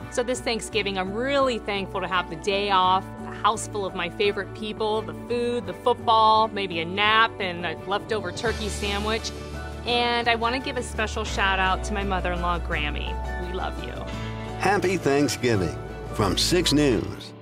So this Thanksgiving, I'm really thankful to have the day off, a house full of my favorite people, the food, the football, maybe a nap, and a leftover turkey sandwich. And I want to give a special shout out to my mother-in-law, Grammy. We love you. Happy Thanksgiving from 6 News.